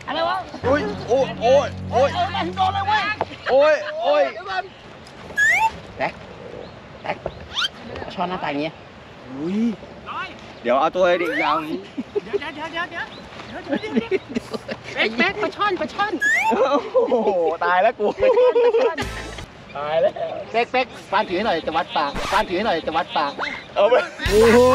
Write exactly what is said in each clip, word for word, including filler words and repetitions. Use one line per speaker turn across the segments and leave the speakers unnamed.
อะไรวะ
โอ้ยโอ้ยโอ้ยโอ้ยมาถึงโดนเลยเว้ยโอ้ยโอ้ยแท็กแท็กช้อนหน้าตาอย่างเงี้ยอุ้ยเดี๋ยวเอาตัวเด็กยาวนี้
เดี๋ยวเดี๋ยวเดี๋ยวเดี๋ยวเดี๋ยวแบ๊กแบ๊กปลาช่อนปลาช่อน
โอ้โหตายแล้วกูตายแล้วเป๊กเป๊กฟานถือหน่อยจะวัดปากฟานถือหน่อยจะวัดปากเอาไปโอ้โห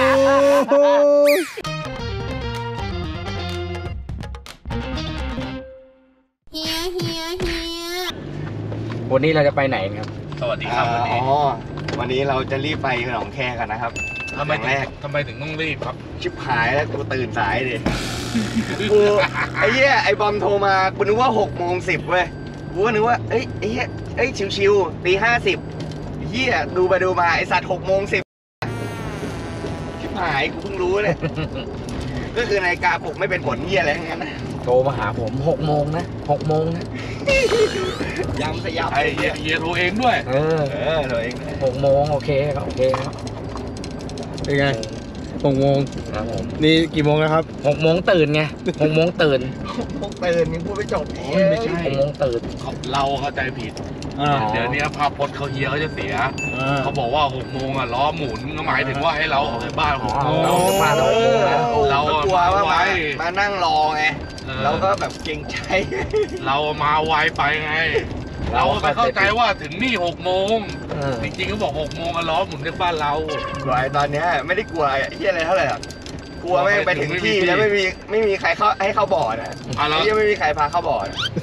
เฮียเฮียเฮีย
วันนี้เราจะไปไหนครับ
สวัสดีครับวันนี้
อ๋อวันนี้เราจะรีบไปหนองแคกันนะครับ
ทำไมแรกทำไมถึงต้องรีบครับ
ชิบหายแล้วกูตื่นสายดิกูไอ้เหี้ยไอ้บอมโทรมากูนึกว่าหกโมงสิบเว้ยกูก็นึกว่าเอ้ยไอ้เหี้ยเอ้ยชิวๆตีห้าสิบเหี้ยดูไปดูมาไอ้สัตว์หกโมงสิบชิบหายกูเพิ่งรู้เลยก็คือนาฬิกาปลุกไม่เป็นผลเหี้ยอะไรทั้งนั้น
โทรมาหาผมหกโมงนะหกโมงนะ
ย้ำสยับ
ไอ้เฮียโทรเองด้วย
เออ
เออโทรเอง
หกโมงโอเคครับโอเคครับ
เป็นไงหกโมง
ครับผม
นี่กี่โมงแล้วครับ
หกโมงตื่นไงหกโมงตื่น
หกตื่นยังพูดไม่จบ
ไม่ใช่
หกโมงตื่น
เราเข้าใจผิดเดี๋ยวนี้ภาพพจน์เขาเฮียเขาจะเสียเขาบอกว่าหกโมงอ่ะล้อหมุนก็หมายถึงว่าให้เราออกจากบ้านหกโมง
เราจะมาเรา
เรากลัวว่ามามานั่งรอไงเราก็แบบเก่งใจ
เรามาไวไปไงเราไปเข้าใจว่าถึงนี่หกโมงจริงๆก็บอกหกโมงล้อหมุนในบ้านเรา
ไอ้ตอนนี้ไม่ได้กลัวไอ้ที่อะไรเท่าไหร่หรอกกลัวไม่ไปถึงที่แล้วไม่มีไม่มีใครเข้าให้เข้าบ่อนะยังไม่มีใครพาเข้าบ่อ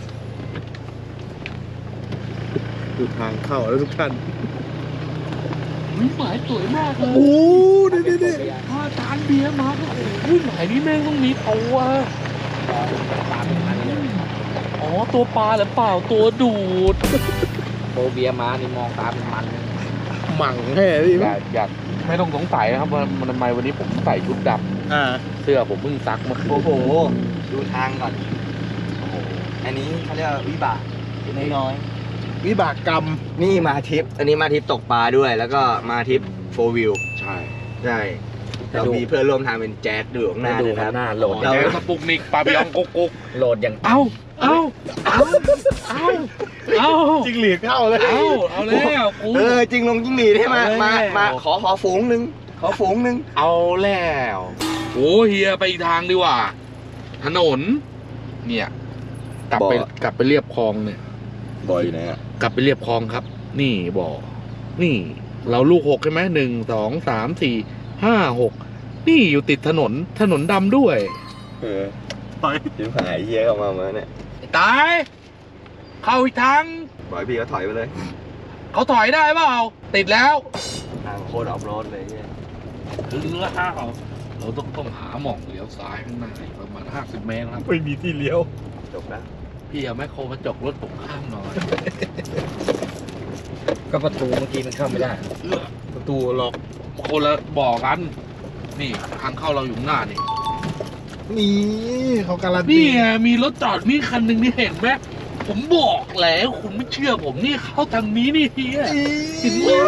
ดูทางเข้าแล้วทุกท่าน
หมายสวยมากเลย
โอ้ดิดิดิ
พาจานเบียร์มาโอ้โหหมายนี้แม่งต้องมีตัวอ๋อตัวปลาหรือเปล่าตัวดูด
โบเบียมานี่มองตาเป็นมัน
หมั่งแค่พี่
อยากอยากไม่ต้องสงสัยนะครับว่ามันทำไมวันนี้ผมใส่ชุดดำ
อ่า
เสื้อผมเพิ่งซักเมื่อคืน
โอ้โหดูทางก่อนโอ้โหอันนี้เขาเรียกวิบากน้อย
ๆวิบากกรรม
นี่มาทริปอันนี้มาทริปตกปลาด้วยแล้วก็มาทริปโฟร์วิว
ใช่
ใช่เรามีเพื่อนร่วมทางเป็นแจ๊ดดูข้างหน้า
ดูข้างหน้าโหลด
เราสปุกนิกปาบิยองกุ๊กกุ๊ก
โหลดอย่าง
เอาเอาเอาเอาเอา
จิงหลีดเข้าเลย
เอาเอาแล้วกู
เออจริงลงจิงหลีดให้มามามาขอขอฝูงหนึ่งขอฝูงหนึ่ง
เอาแล้วโอ้เฮียไปอีกทางดีกว่าถนนเนี่ยกลับไปกลับไปเรียบคลองเนี่ย
บ่อยนะ
กลับไปเรียบคลองครับนี่บ่อนี่เราลูกหกใช่ไหมหนึ่งสองสามสี่ห้าหกนี่อยู่ติดถนนถนนดำด้วย
เออไปจิ้มหายเฮียออกมาเมื่อเนี่ย
ตายเข้าอีกทาง
บ่อยพี่เขาถอยไปเลย
เขาถอยได้เปล่าติดแล้ว
ทางโคตรออฟโรดเลยเนี่ย
ถึงแล้วเราต้องต้องหาหม่องเลี้ยวซ้ายข้างหน้าประมาณห้าสิบเมตรครับ
ไม่มีที่เลี้ยว
จบแล้ว
พี่เอาแมคโครมาจกรถผมข้ามหน่อย
ก็ประตูเมื่อกี้มันเข้าไม่ได้
ประตูล็อกคนละบอกกันนี่ทางเข้าเราอยู่หน้านี่
นี่เขาการันตี
นี่ไงมีรถจอดนี่คันหนึ่งนี่เห็นไหมผมบอกแล้วคุณไม่เชื่อผมนี่เข้าทางนี้นี่เฮียเห็นไหม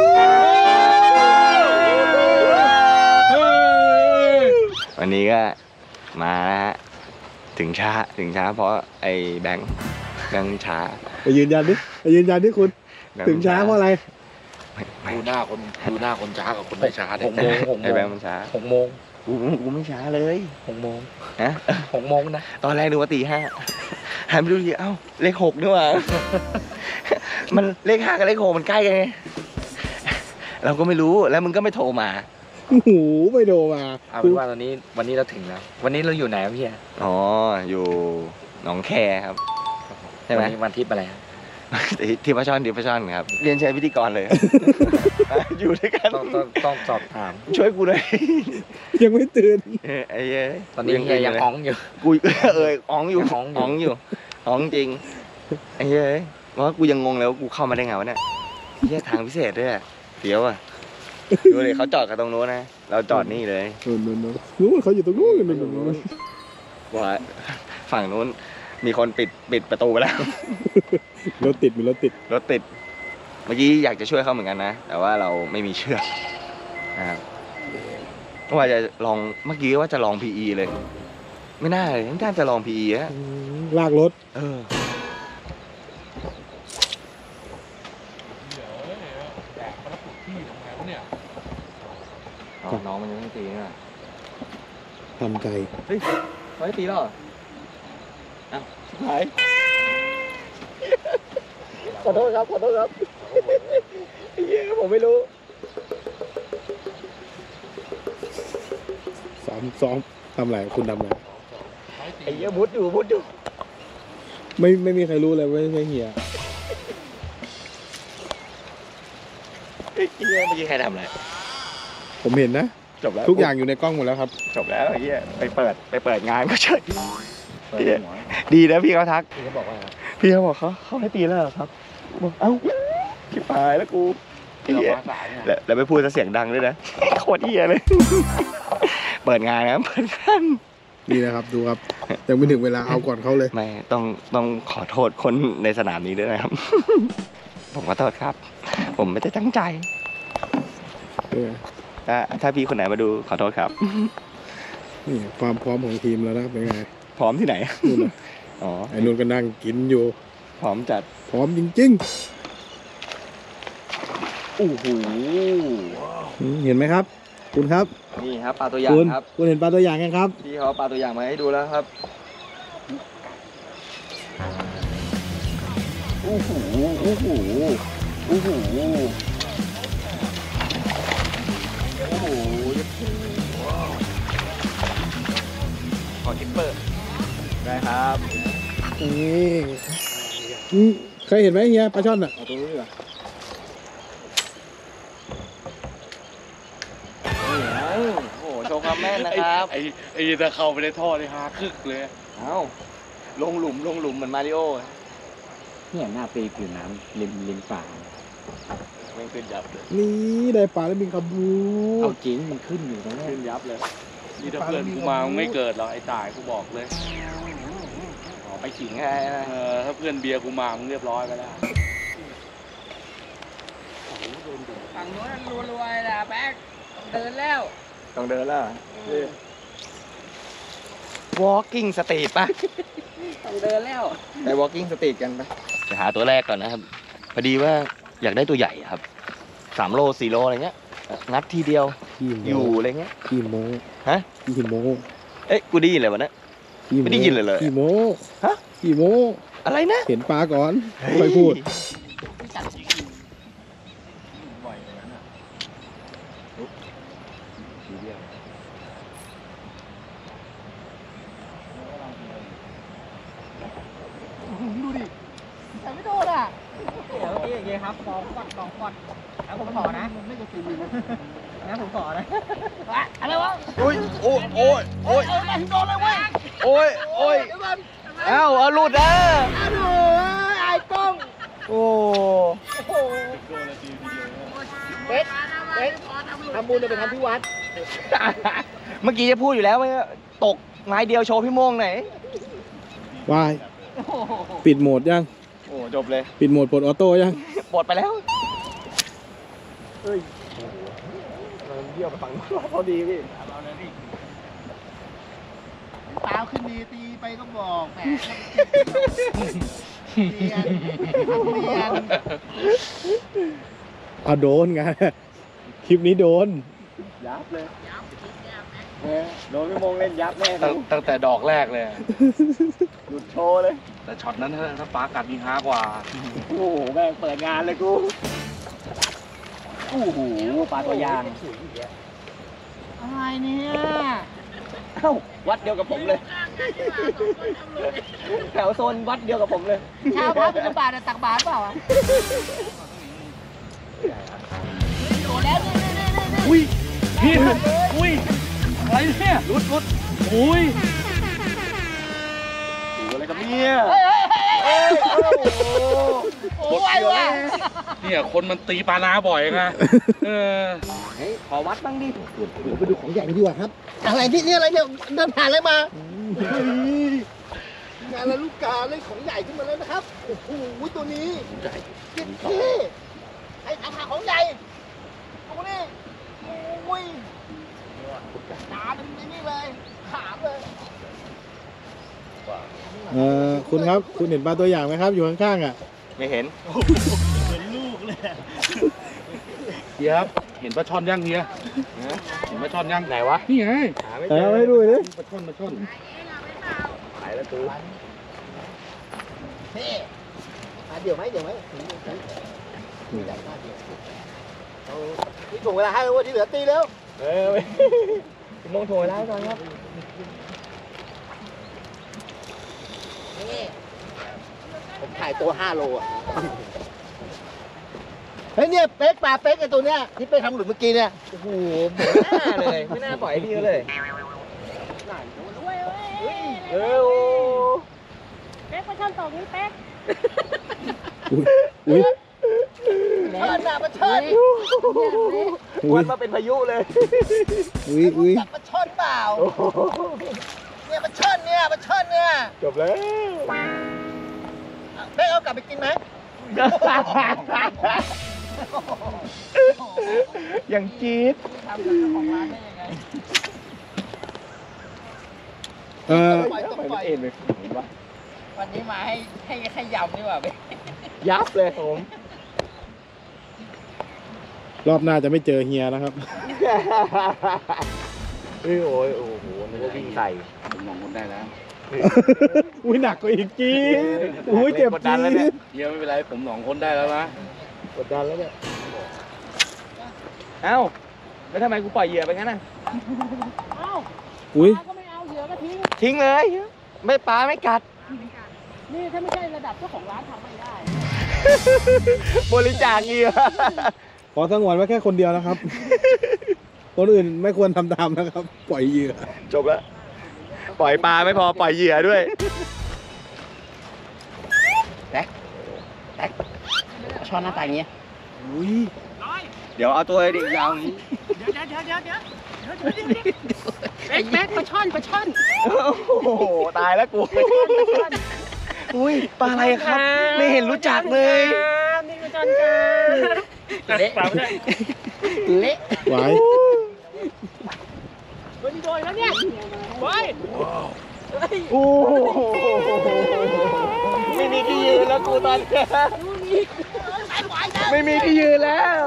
วันนี้ก็มาแล้วฮะถึงช้าถึงช้าเพราะไอ้แบงค์แบงค์ช้า
ไปยืนยันดิไปยืนยันดิคุณถึงช้าเพราะอะไร
ดูหน้าคนดูหน้าคนช้ากับคนไม่ช้า
หกโมงหกโมง
ไอ้แบงค์มันช้า
หกโมง
กูกูไม่ช้าเลย
หกโมง
ฮะ
หกโมงนะ
ตอนแรกดูว่าตีห้าหันไปดูทีเอ้าเลขหกด้วยว่ะมันเลขห้ากับเลขหกมันใกล้กันไงเราก็ไม่รู้แล้วมึงก็ไม่โทรมา
โอ้โหไม่โทรมา
เอาเป็นว่าตอนนี้วันนี้เราถึงแล้ววันนี้เราอยู่ไหนพี่
อ๋ออยู่หนองแคครับใช่ไหม
วันทิพย์อะไร
ที่พระช่อนที่พระช่อนครับเรียนเชิญพิธีกรเลยอยู่ด้วยกัน
ต้องต้องสอบถาม
ช่วยกูหน่อย
ยังไม่ตื่น
ไอ้เอ้ย
ตอนนี้ยังอ้องอยู่
กูเอออ้องอยู่อ้องอยู่อ้องจริงไอ้เอ้ยว่ากูยังงงแล้วกูเข้ามาได้ไงวะเนี่ยแค่ทางพิเศษด้วยเดี๋ยวอ่ะดูเลยเขาจอดกันตรงโน้นนะเราจอดนี่เลย
นู้นนู้นนู้นเขาอยู่ตรงนู้นกันตรงนู้น
ว่าฝั่งนู้นมีคนปิดปิดประตูไปแล้ว
รถติดมีรถติด
รถติดเมื่อกี้อยากจะช่วยเขาเหมือนกันนะแต่ว่าเราไม่มีเชือกนะครับว่าจะลองเมื่อกี้ว่าจะลอง พี อี เลยไม่น่าเลยน่าจะลอง พี อี อะ
อืมลากรถ
เออ
แดกปลาปุกที่ทำไงวะเนี่ย
น้องมันยังไม่ตีนะ
ทำใจ
เฮ้ยไม่ตีหรออ้าวชิบหายขอโทษครับขอโทษครับไอ้เหี้ยผมไม่รู้
ซ้อมซ้อมทำอะไรคุณทำอะไร
ไอ้เหี้ยมุดอยู่มุดอยู่
ไม่ไม่มีใครรู้เลยว่าไม่เฮีย
ไอ้เหี้ยเมื่อกี้ใครทำอะไร
ผมเห็นนะ
จบแล้ว
ทุกอย่างอยู่ในกล้องหมดแล้วครับ
จบแล้วไอ้เหี้ยไปเปิดไปเปิดงานก็เฉยเหี้ยดีนะพี่เขาทัก
พี่เขาบอกว่า
พี่เขาบอกเขาเขาให้ตีแล้วเหรอครับบอกเอ้าชิบหายแล้วกูไอ้
เรา
เหี้ย
มาสายเนี่ย
แล้วแล้วไปพูดซะเสียงดังด้วยนะโคตรเหี้ยเลย เปิดงานนะเปิดงาน
นี่นะครับดูครับยังไม่ถึงเวลาเอาก่อนเขาเลย
ไม่ต้องต้องขอโทษคนในสนามนี้ด้วยนะครับ ผมขอโทษครับ ผมไม่ได้ตั้งใจ
เออ
ถ้าถ้าพี่คนไหนมาดูขอโทษครับ
นี่ความพร้อมของทีมแล้วนะเป็นไง
พร้อมที่ไหน
นู่นน่ะ
อ๋อ
ไอ้นุ่นก็นั่งกินอยู่
พร้อมจัด
พร้อมจริง
โอ้โห
ๆอืมเห็นไหมครับ คุณครับ
นี่ครับปลาตัวอย่าง
คุณ
ครับ
คุณเห็นปลาตัวอย่างยังครับ
พี่เขาเอาปลาตัวอย่างมาให้ดูแล้วครับโอ้โหโอ้โหโอ้โหโอ้โหขอคิปเปอร์ได้ครับ
นี่อืมเคยเห็นไหมเฮียปลาช่อนอ่ะ
เอาตัวนี้ก่อนนี่นะโอ้โหโชว์ความแม่นนะครับ
ไอ้ไอ้ถ้าเข้าไปในท่อเลยฮาคึกเลย
เอ้าลงหลุมลงหลุมเหมือนมาริโอ
เนี่ยหน้าตีผิวน้ำริมริมฝั่ง
ไม่ขึ้นยับเลย
นี่ได้ปลาแล้วบินคาบู
เอาจริงมันขึ้นอยู่ตรงนี้
ขึ้นยับเลย
นี่ถ้าเพื่อนกูมามึงไม่เกิดหรอกไอ้ตายกูบอกเลย
อ๋อไปขิงไงนะ
เออถ้าเพื่อนเบียร์กูมามึงเรียบร้อยไปแล้ว
ฝั่งโน้นรวยๆนะแบ๊กเดินแล้ว
ต้องเดินแล้ว walking street ป่ะ
ต้องเดินแล้ว
ไป walking street กันไปจะหาตัวแรกก่อนนะครับพอดีว่าอยากได้ตัวใหญ่ครับสามโลสี่โลอะไรเงี้ยงัดทีเดียว
ขี้โม
อยู่อะไรเงี้ย
ขี้โม
ฮะ
ขี้โม
เอ้ยกูได้ยินเลยวะเนะ
ขี้โ
ไม่ได้ยินเลยเลย
ขี้โม
ฮะ
ขี้โม
อะไรนะ
เห็นปลาก่อนค่อยพูด
แต่ไม่โดนอ่ะเดี๋ยวพี่อย่างเงี้ยครับฟองก่อนฟองก่อนแล้วผมขอนะมันไม่จะตีนะผมขอนะอะไรวะ
โอ้ยโอ้ยโอ้ยโอ้ย
เออมาถึงโดนเลยเว้ย
โอ้ยโอ้ยเอ้าเอาหลุดอ่ะ
อ้าวไอ้กล้อง
โอ้
โอ้โหเบ็ดเบ็ดทำบุญจะไปทำที่วัด
เมื่อกี้จะพูดอยู่แล้วว่าตกไม้เดียวโชว์พี่โม่งหน่อยว
าย ปิดโหมดยัง
โอ้จบเลย
ปิดโหมดปลดออโต้ยัง
ปลดไปแล้วเฮ้ยเยี่ยมไปฝั่งนู้นพอดีพี่
ตาขึ้นดีตีไปก็บอกแหมเนียนเนียน
เอาโดนไง คลิปนี้โดน
ยับเลยโดนพี่โมงเล่นยับแน่
ตั้งตั้งแต่ดอกแรกเลย
หยุดโชว์เลย
แต่ช็อตนั้นถ้าถ้าปากัดยิงฮากว่า
โอ้โหแม่งเปิดงานเลยกูโอ้โหปลาตัวยาง
อะไรเนี่ย
เอ้าวัดเดียวกับผมเลยแถวโซนวัดเดียวกับผมเลย
ชาวพระบิณฑบาตตักบาตรเปล่าอ่ะโดนแล้วนี่นี่นี่นี่
อุ้ยพี่อุ้ยอะไรเนี่ยรุดรุดอุ้ย
ดูอะไรกับเนี่ย
เฮ้ยเฮ้ยเฮ้ย
เอ้ยโอ้โห
โอ้ยว่ะ
เนี่ยคนมันตีปลานาบ่อยไงเออ
เฮ้ยขอวัดบ้างดิ
ไปดูของใหญ่ดีกว่าครับ
อะไรนี่นี่อะไรเนี่ยเดินผ่านอะไรมา งานละลูกกาเล่นของใหญ่ขึ้นมาแล้วนะครับ โอ้โหตัวนี้ใหญ่เจ็ดเท่ไอ้ทำหาของใหญ่ดูนี่โอ้ยตาเป็นไอ้นี่เลยขามเลย
เออคุณครับคุณเห็นปลาตัวอย่างไหมครับอยู่ข้างๆอ่ะ
ไม่เห็น
เหมือนลูกเลย
เฮียครับ เห็นปลาช่อนยังเฮียเห็นปลาช่อนยังไหนวะ นี่ไง
เออไม่ดูเลย
ปลาช่อนปลาช่อน
หายแล้วกู
เฮ้หาเดี๋ยวไหมเดี๋ยวไหมใหญ่มากเดียวเอาพี่ส่งเวลาให้แล้วว่าที่เหลือตีแล้ว
เออมองโถยแล้วก่อนครับ
นี่ผมถ่ายตัวห้าโลอ่ะเฮ้ยเนี่ยเป๊กปลาเป๊กไอตัวเนี้ยที่ไปทำหลุดเมื่อกี้เนี่ย
โอ้โหไม่น่าเลย ไม่น่าปล่อยให้พี่เขาเลย เออโอ้
เป๊กปลาช่อนตกนี่เป๊ก
อุ้ย
เชิญน่ะมาเชิญ
อุ้
วัน นมาเป็นพายุเลย
อุ้ยอุ้ย
จับมาเชิญเปล่าเนี่ยมาเชิญเนี่ยมาเชิญเนี่ย
จบแล้ว
เป๊กเอากลับไปกินไหม
อย่างจี๊ด
ทำกับเจ้าของร้านได้ยังไง
เออ
ปล่อยต้องปล่อย
เอ็นเลยเห็นปะ
วันนี้มาให้ให้ให้ยำดีกว่าเป๊ก
ยับเลยผม
รอบหน้าจะไม่เจอเฮียนะครับ
เฮ้ยโอ้ยโอ้โหนึกว่าวิ่งใส่
ผมมองคนได้แล้ว
อุ้ยหนักกว่าอีกจีอุ้ยเจ็บ
กด
จี
ดันแล้วเนี่ย
เฮียไม่เป็นไร ผมสองคนได้แล้วนะ
กดดันแล้วเนี่ย เอ้า แล้วทำไมกูปล่อยเหยื่อไปงั้นน่ะ
เอ้า
อุ้ย
ปลาก็ไม่เอาเหยื่อก็ทิ้ง
ทิ้งเลย ไม่ปลาไม่กัด
นี่ถ้าไม่ใช่ระดับเจ้าของร้านทำไม่ได้
บริจาคเหยื่อ
ขอสงวนไว้แค่คนเดียวนะครับ คนอื่นไม่ควรทำตามนะครับ ปล่อยเหยื่อ
จบแล้ว ปล่อยปลาไม่พอปล่อยเหยื่อด้วย
ช้อนหน้าตาอย่างเงี้ย
อุ้ย เดี๋ยวเอาตัวเด็กยาวนี้
เดี๋ยวเดี๋ยวเดี๋ยวเดี๋ยวเดี๋ยวเป๊กเป๊กปลาช่อนปลาช่อน
โอ้โห ตายแล้วกู อุ้ย ปลาอะไรครับ ไม่เห็นรู้จักเลย
นี่ปลาช่อนกัน
เละเละ
ไว้
โดนโดนแล้วเนี่ยไว้
โอ้โหไม่มีที่ยืนแล้วกูตอนนี้ไม่มีที่ยืนแล้ว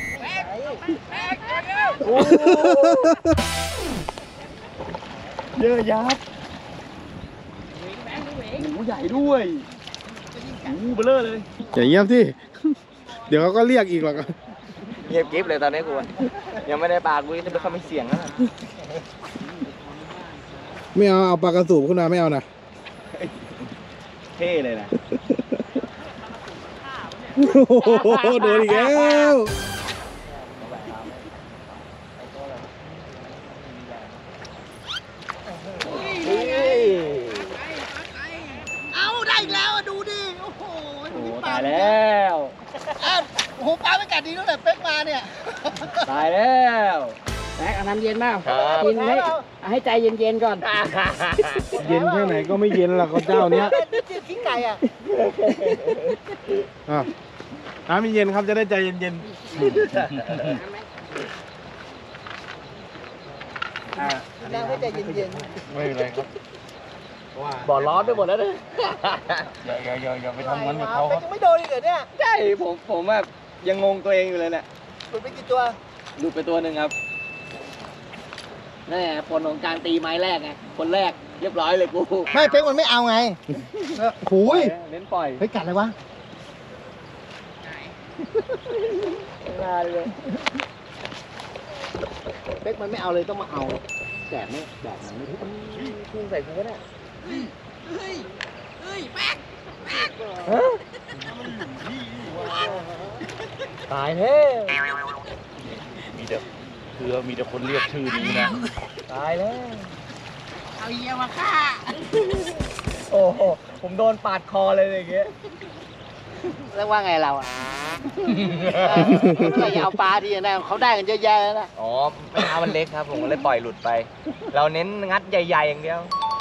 โอ้โหเยอะยับโอ้โหใหญ่ด้วยโอ้โหเบลอเลย
อย่าเยี่ยมที่ เดี๋ยวเขาก็เรียกอีกหรอก
เงียบกริฟเลยตอนนี้กูอะยังไม่ได้ปลากูจะไปเข้าไม่เสียงแล้ว
ไม่เอาเอาปลากระสูบขึ้นมาไม่เอานะ
เท่เลยนะ
โอ้โหโดนอีกแล้ว
เอาได้อีกแล้วอะดูดิโอ้โห
โอ้ตายแล้ว
อ้าวโอ้โหปลาไม่กัดดีตั้งแต่เป๊กมาเนี่ย
ตายแล้ว
แป๊กเอาน้ำเย็นบ้าง
ครับ
กินให้ให้ใจเย็นๆก่อน
เย็นแค่ไหนก็ไม่เย็นหรอกเขาเจ้าเนี้ย
นี่จิ้มขี้ไก่อ่ะ
อ่ะน้ำเย็นๆครับจะได้ใจเย็น
นั่งให้ใจเย็น
ๆไม่เป็นไรครับ
บ่อร้อนไปหมดแล้วเนี่ย
อย่าอย่าอย่าอย่าไป
ๆ
ทำงั้นกับเขาครับ
ยังไม่โดนอีกเหรอเนี่ย
ใช่ผมผมแบบยังงงตัวเองอยู่เลยเนี่ย
หลุดไปกี่ตัว
หลุดไปตัวหนึ่งครับ
แน่ผลของการตีไม้แรกไง คนแรก
เรียบร้อยเลยกู
ไม่เป๊กมันไม่เอาไงหูย
เน้นปล่อย
เฮ้ยกัดอะไรวะ
นานเลย
เป๊กมันไม่เอาเลยต้องมาเอาแต่ไม่แบบมันไม่
พุ่งใส่กูก็ได้
เฮ้ย เฮ้ย แป๊ก
ฮะตายแล้ว
มีแต่คือมีแต่คนเรียกชื่อนี้นะ
ตายแล้ว
เอาเยี่ยมาฆ่า
โอ้โหผมโดนปาดคอเลยอย่างเงี้ย
เรียกว่าไงเราอ่ะเราอย่าเอาปลาทีนะเขาได้กันเยอะแยะแล้วนะ
อ๋อไม่เอามันเล็กครับ ผมก็เลยปล่อยหลุดไป เราเน้นงัดใหญ่ๆอย่างเดียว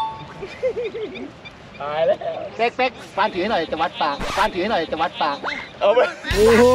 ตายแล้ว
เป๊กเป๊กฟานถือให้หน่อยจะวัดปากฟานถือให้หน่อยจะวัดปาก
เอาไป
โอ้โห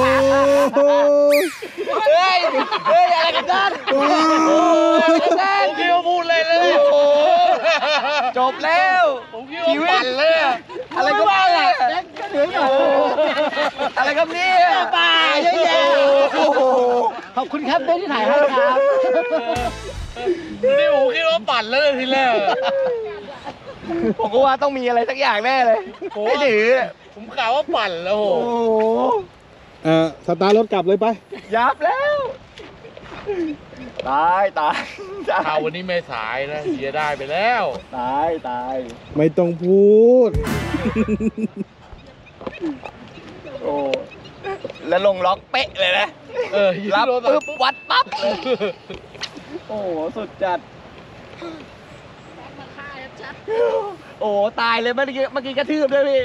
เฮ้ย เฮ้ย อะไรกันนั่น
โอ้โห
อะไรกันนั่น
เดียวพูดเลยเลยโอ้โห
จบแล้ว
ผมคิดว่าปั่นเลยอะ
อะไรก็บ้าอ่ะ
ก็เหลืออยู่
อะไรครับเนี่ย
ป่าเยอะแยะ
โอ้โห
ขอบคุณครับเบนที่ถ่ายให้ครับ
นี่ผมคิดว่าปั่นแล้วเลยทีแรก
ผมก็ว่าต้องมีอะไรสักอย่างแน่เลยไม่ถือ
ผมกล่าวว่าปั่นแล้วโห
โอ้โห
เอ่อสตาร์ทรถกลับเลยไป
ยับแล้ว ตายตายตา
ข่าวย วันนี้ไม่สายนะเฮียได้ไปแล้ว
ตายตาย
ไม่ต้องพูด
โอ้แล้วลงล็อกเป๊ะเลยนะ
เออเฮีย
รับ
โดน
ปุ๊บวัดปั๊บเลยโอ้โหสุดจัด
มาฆ่าชัด
โอ้ตายเลยเมื่อกี้เมื่อกี้กระทืบด้วยพี่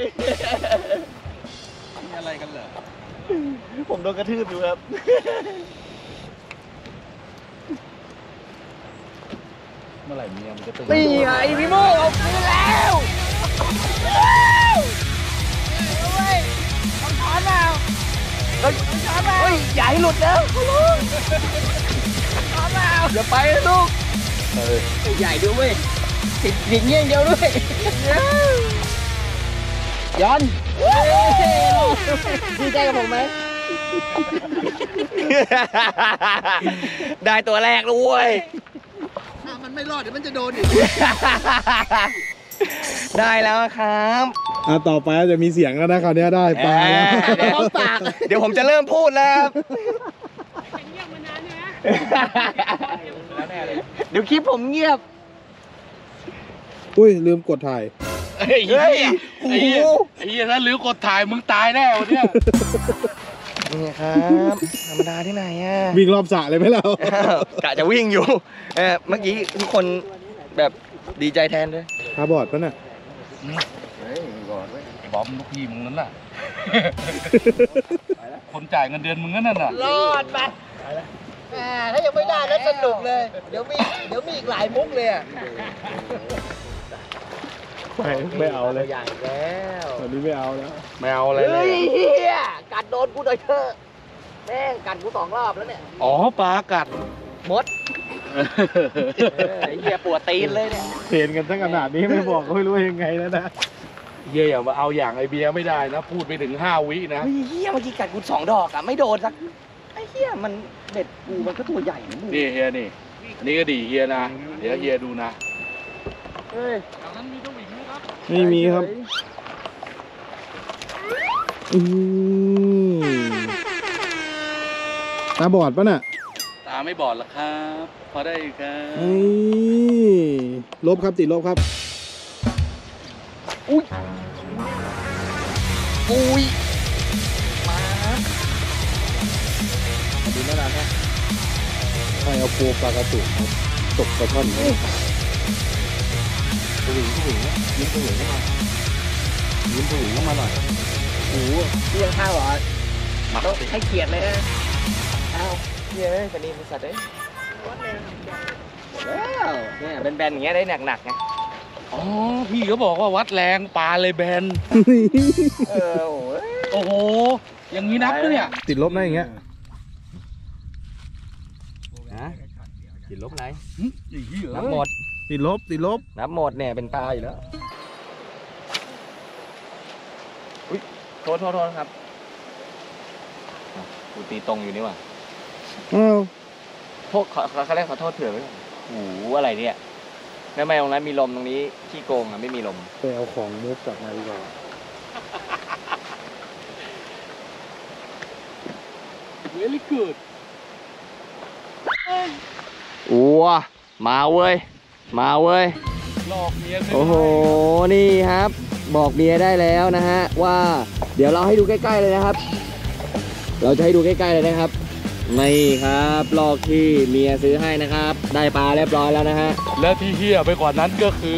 มีอะไรกันเหรอ
ผมโดนกระทืบอยู่ครับ
เมื่อไหร่เมียมันจะตื่น
นี่ไงพี่โมเอาคืนแล้วเฮ้ยต้องถอนแล้วเฮ้ยเฮ้ยอย่าให้หลุดนะถอนแล้วอย่าไปนะลูก
เออ
ใหญ่ด้วยเว้ยติดติดเงี้ยงเดียวด้วยย้อนดีใจกับผมไหม ได้ตัวแรกด้วย
ถ้ามันไม่รอดเดี๋ยวมันจะโดนอีก
ได้แล้วครับ
อ่ะต่อไปจะมีเสียงแล้วนะคราวนี้ได้ปลาแล้ว
เดี๋ยวเดี๋ยวผมจะเริ่มพูดแล้วครับ
เป็นเงียบมานานเนี่ยนะ
เดี๋ยวคลิปผมเงียบ
อุ้ยลืมกดถ่าย
เฮ้ย
เฮ้ย
ไอ้เหี้ยไอ้เหี้ยถ้าลืมกดถ่ายมึงตายแน่วันเนี้ย
นี่ครับธรรมดาที่ไหนอ่ะ
วิ่งรอบสระเลยไหมเรา
อ้าวกะจะวิ่งอยู่เออเมื่อกี้ทุกคนแบบดีใจแทนด้วย
ตาบอดปะน่ะ
เฮ้ยบอดเว้ย
บอมลูกพี่มึงนั่นน่ะ คนจ่ายเงินเดือนมึงนั่นน่ะ
รอดไปแหมถ้ายังไม่ได้แล้วสนุกเลย เดี๋ยวมีเดี๋ยวมีอีกหลายมุกเลยอะ
ไม่ไม่เอาเลย
ใหญ่แล้ว
ตอนนี้ไม่เอาแล้ว
ไม่เอาอะไรเล
เฮ้
ย
ยเฮียกัดโดนกูหน่อยเถอะแม่งกัดกูสองรอบแล้วเนี่ย
อ๋อปลากัด
มดเออไอ้เฮียปวดตีนเลยเนี่ย
เห็นกันทั้งขนาดนี้ไม่บอกก็ไม่รู้ยังไงแล้วนะ
เหี้ยอย่ามาเอาอย่างไอเบียร์ไม่ได้นะ พูดไปถึงห้าวินะ
เฮ้ยเฮียเมื่อกี้กัดกูสองดอกอะไม่โดนสักไอ้เฮียมันเด็ดกูมันก็ตัวใหญ่นะมึง
นี่เฮียนี่ อันนี้ก็ดีเฮียนะ เดี๋ยวเฮียดูนะ
เฮ้ย
ไม่มีครับอืมตาบอดปะน่ะ
ตาไม่บอดหรอกครับ พอได้อยู่ครับ
เฮ้ยลบครับติดลบครับ
อุ้ยมา
ดูน่ารักนะใครเอาปูปลากระตุกครับตกกระท่อนสวิงสวิงนะยิ้มสวิงเข้ามายิ้มสวิงเข้ามาหน่อยโอ้โห
เรียงข้าวเหรอ
มา
ต้องให้เกียรติเลยนะ
เอ้าเฮียปนีบริษัทเอ้ยแล้วเนี่ยแบนๆอย่างเงี้ยได้หนักๆไง
อ๋อ พี่ก็บอกว่าวัดแรงปลาเลยแบน
เออโอ้ย
โอ้โห อย่างนี้นับด้วยเนี่ย
ติดลบนะอย่างเงี้ย
นะติดลบไหน
ไอ้เหี้ย
นับหมด
ติดลบติดลบ
นับหมดเนี่ยเป็นปลาอยู่แล้ว อุ้ยโทษโทษโทษครับอ่ะกูตีตรงอยู่นี่หว่า
อ้าว
โทษขอเขาเรียกขอโทษเผื่อไว้ก่อนโอ้โหอะไรเนี่ยทำไมตรงนั้นมีลมตรงนี้ขี้โกงอ่ะไม่มีลม
ไปเอาของมุกกลับมาดีกว่า
เวลี่กูด
อัวมาเว้ย มาเว้ย
หลอกเมียซื้
โอ้โห นี่ครับ บอกเมียได้แล้วนะฮะว่าเดี๋ยวเราให้ดูใกล้ๆเลยนะครับ เราจะให้ดูใกล้ๆเลยนะครับนี่ครับลอกที่เมียซื้อให้นะครับ ได้ปลาเรียบร้อยแล้วนะฮะ
และที่เหี้ยไปกว่านั้นก็คือ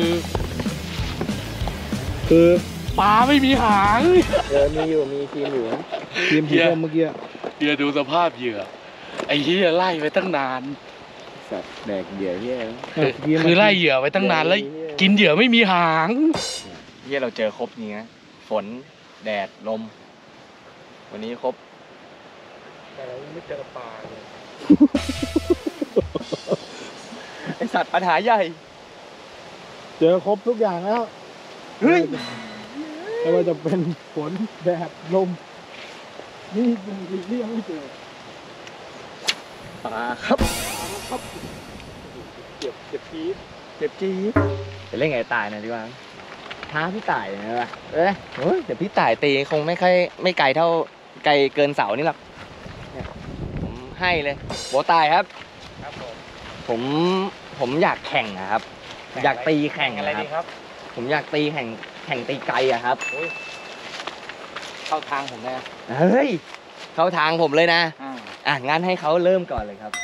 คือ
ปลาไม่มีหาง
เออมีอยู่มีทีมอยู่
ทีมสีส้มเมื่อกี้
เฮียดูสภาพเหยื่อ ไอ้เหี้ยไล่ไปตั้งนาน
สัตว์แดกเหยื่อเฮีย
คือไล่เหยื่อไปตั้งนานแล้ว กินเหยื่อไม่มีหาง
เฮียเราเจอครบนี้นะฝนแดดลม วันนี้ครบ
แต่เราไม่เจอปลาเลย
ไอสัตว์ปัญหาใหญ่
เจอครบทุกอย่างแล้ว
เฮ้ย
ไม่ว่าจะเป็นฝนแดดลมนี่ยังนี่ยังไม่เจอปลาครับครับเก็บเก็บพีช
เจ็บจี๊ดไปเล่นไงตายหน่อยดีกว่าท้าพี่ต่ายหน่อยป่ะเอ้ยโอ้ยเดี๋ยวพี่ต่ายตีคงไม่ค่อยไม่ไกลเท่าไกลเกินเสานี่หรอกเนี่ยผมให้เลยโบตายครับ
ครับผม
ผมผมอยากแข่งอะครับ อยากตีแข่ง
อะไร
อะค
ดี
รับ
ครับ
ผมอยากตีแข่งแข่งตีไกลอะครับ
เข้าทางผมเลยนะ
เฮ้ยเข้าทางผมเลยนะ
อ่า
อ่ะงั้นให้เขาเริ่มก่อนเลยครับ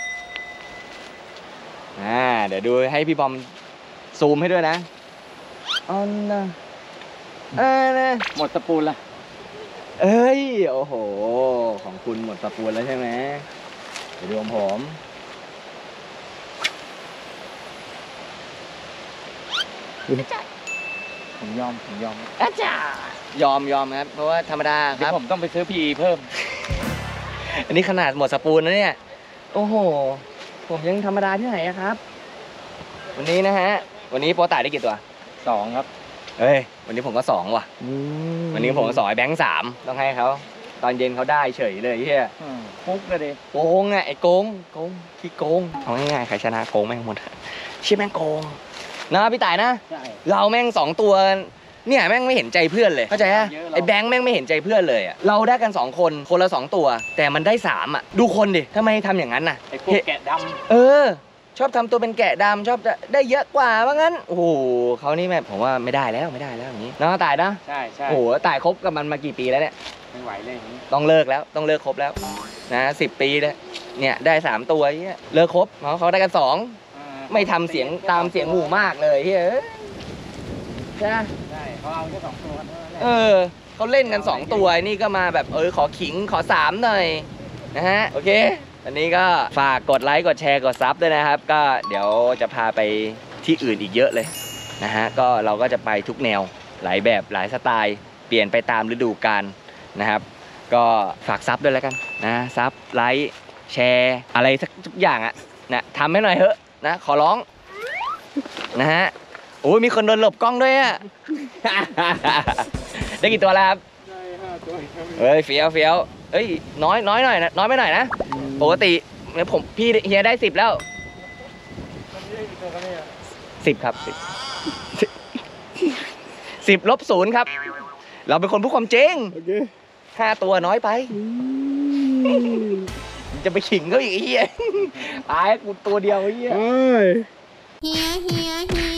อ่าเดี๋ยวดูให้พี่บอมซูมให้ด้วยนะออนนะเอ้นะ
หมดสปูนละ
เอ้ยโอ้โหของคุณหมดตะปูนแล้วใช่ไหมเดี๋ยวดูของผม
ผมยอมผมยอม
อาจารย์ยอมยอมครับเพราะว่าธรรมดาค
เดี๋ย
รับ
วผมต้องไปซื้อพีเพิ่ม
อันนี้ขนาดหมดสปูนนะเนี่ยโอ้โหผมยังธรรมดาที่ไหนอะครับ วันนี้นะฮะวันนี้โปรตายได้กี่ตัว
สองครับ
เฮ้ยวันนี้ผมก็สองว่ะ วันนี้ผมก็สองไอ้แบงค์สามต้องให้เขาตอนเย็นเขาได้เฉยเลยเฮีย
อืมฟุกเลยดิ
โกงอ่ะไอ้โกงโกงขี้โกงเอาง่ายๆใครชนะโกงแม่งหมดเชี่ยแม่งโกงนะพี่ต่ายนะ
ใช่
เราแม่งสองตัวเนี่ยแม่งไม่เห็นใจเพื่อนเลยเข้าใจปะ
เยอะเรา
ไอ้แบงค์แม่งไม่เห็นใจเพื่อนเลยอ่ะเราได้กันสองคนคนละสองตัว แต่มันได้สามอ่ะดูคนดิทำไมทำอย่างนั้นน่ะ
ไอ้พวกแกะด
เออ ชอบทำตัวเป็นแกะดำชอบจะได้เยอะกว่าว่างั้นโอ้โหเขานี่แบบผมว่าไม่ได้แล้วไม่ได้แล้วอย่างนี้น้องตายนะ
ำใช่ใช่
โอ้โหตายคบกับมันมากี่ปีแล้วเนี่ย
ไม่ไหวเลยอย่างนี้
ต้องเลิกแล้วต้องเลิกคบแล้วนะสิบปีแล้วเนี่ยได้สามตัวเนี่ยเลิกคบเพราะเขาได้กันสอง
อ่า
ไม่ทำเสียงตามเสียงหมู่มากเลยเฮ้ยใช่ไหม
ใช่เขาเอาแค่สองตัวเท่านั้นแหละ
เออเขาเล่นกันสองตัวไอ้นี่ก็มาแบบเออขอขิงขอสามหน่อยนะฮะโอเคอันนี้ก็ฝากกดไลค์กดแชร์กดซับด้วยนะครับ ก็เดี๋ยวจะพาไปที่อื่นอีกเยอะเลยนะฮะก็เราก็จะไปทุกแนวหลายแบบหลายสไตล์เปลี่ยนไปตามฤดูกาลนะครับ ก็ฝากซับด้วยแล้วกันนะซับไลค์แชร์อะไรสักทุกอย่างอะนะทำให้หน่อยเถอะนะขอร้องนะฮะโอ้ยมีคนโดนหลบกล้องด้วยอะ ได้กี่ตัวแล้วครับ
ได้ห้าตัวครับ
เฮ้ยเฟี้ยวเฟี้ยวเอ้ยน้อยน้อยหน่อยนะน้อยไปหน่อยนะปกติเนี่ยผมพี่เฮียได้สิบแล้วสิบครับสิบสิบลบศูนย์ครับ เราเป็นคนพูดความจริง
โอเค
ห้าตัวน้อยไปจะไปขิงเขาอีกไอ้เหี้ยตายกูตัวเดียวไอ้เหี้ย
เอ้ย
เฮียเฮียเฮี